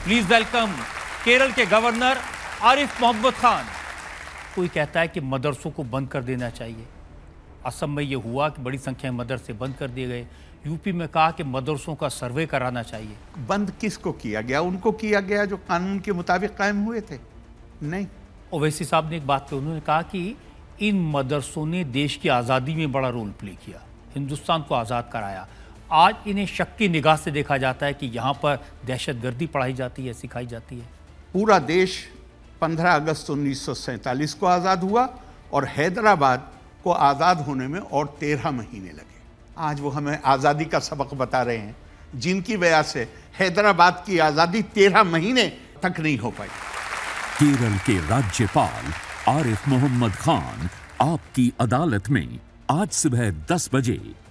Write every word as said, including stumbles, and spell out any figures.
Please welcome Kerala के governor Arif Mohammad Khan. कोई कहता है कि मदरसों को बंद कर देना चाहिए। असम में यह हुआ कि बड़ी संख्या में मदरसे बंद कर दिए गए। यूपी में कहा कि मदरसों का सर्वे कराना चाहिए। बंद किसको किया गया? उनको किया गया जो कानून के मुताबिक कायम हुए थे। नहीं। ओवैसी साहब ने एक बात कही, उन्होंने कहा कि इन मदरसों ने देश की आज़ादी में बड़ा रोल प्ले किया, हिंदुस्तान को आज़ाद कराया। आज इन्हें शक की निगाह से देखा जाता है कि यहाँ पर दहशतगर्दी पढ़ाई जाती है, सिखाई जाती है। पूरा देश पंद्रह अगस्त उन्नीस सौ सैंतालीस को आज़ाद हुआ और हैदराबाद को आज़ाद होने में और तेरह महीने लगे। आज वो हमें आज़ादी का सबक बता रहे हैं, जिनकी वजह से हैदराबाद की आज़ादी तेरह महीने तक नहीं हो पाई। केरल के राज्यपाल आरिफ मोहम्मद खान आपकी अदालत में आज सुबह दस बजे।